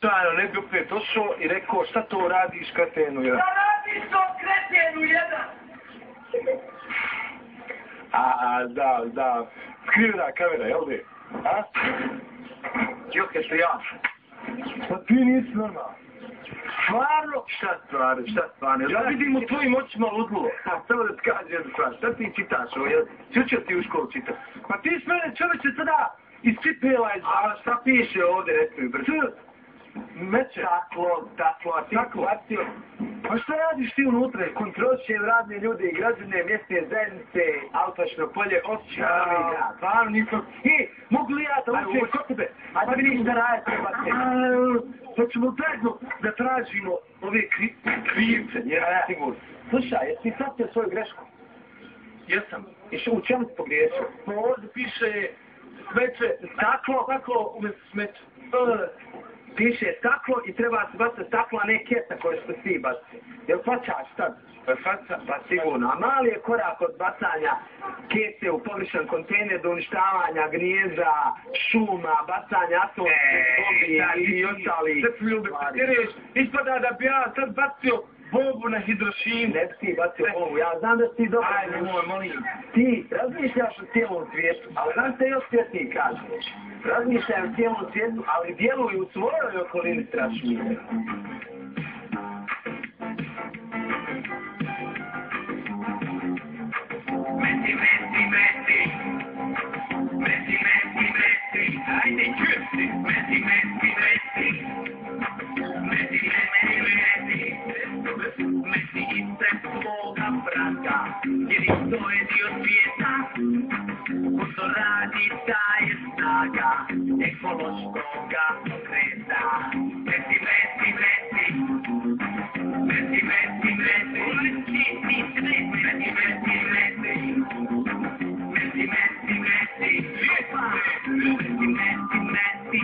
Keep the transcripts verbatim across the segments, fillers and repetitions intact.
Stvarno, ne bi opet ošao i rekao šta to radiš kretenu jedan. Šta radiš to kretenu jedan? A, a, da, da, skrivena kamera, jel bi? A? Joke su ja. Pa ti nisi normalno. Stvarno? Šta stvarno, šta stvarno? Ja vidim u tvojim očima ludilo. A, samo da ti kažem stvar, šta ti čitaš ovo, jel? Čučio ti u školu čitaš? Pa ti s mene čovječe sada iz cipela iz... A šta piše ovdje, recimo mi brzo? Meče. Taklo, taklo, a ti Taklo. bacio. Pa šta radiš ti unutra? Kontrolišem radne ljude i građane mjesne zajednice, Alpačno polje, općina, Novi Grad. Stvarno nisam... I, mogu li ja da Ajde, učem uči. kod tebe? A da vidiš da raje treba se. Hoćemo zajedno da tražimo ove kri, krivce, jer Ja, sigurno. slušaj, jesi ti shvatio svoju grešku? Jesam. I što, u čemu si pogriješio? Pa ovdje piše smeće, staklo, tako umjesto smeće. Piše staklo i treba se bacati staklo, a ne kesa koje što ti baci. Jel plaćaš tad? Pa faca, Pa sigurno. A mali je korak od bacanja kese u površan kontejner do uništavanja gnijezda, šuma, bacanja atomskih bombi i ostali. Sve ljubi, jer ispada da bi ja sad bacio bombu na Hirošimu. Ne bi ti bacio bombu. Ja znam da si ti dobro. Ajde, moj, molim. Ti razmišljaš o cijelom svijetu, ali znam te još svjetniji kaže. Razmišljaj o cijelom svijetu, ali djeluj u svojoj okolini strašnije. Messi, Messi, Messi. Messi, Messi, Messi. Ajde, čuti. Messi, Messi, Messi. Messi, Messi, Messi. Messi ispred svoga brata, jer i to je dio svijeta. Ko što radi, ta je snaga ekološkoga pokreta. Messi, Messi, Messi. Messi, Messi, Messi. Messi, Messi, Messi, Messi, Messi. Messi, Messi, Messi. Lijepa. Messi, Messi, Messi.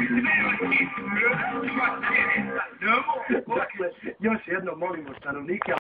Dakle, još jednom molimo stanovnike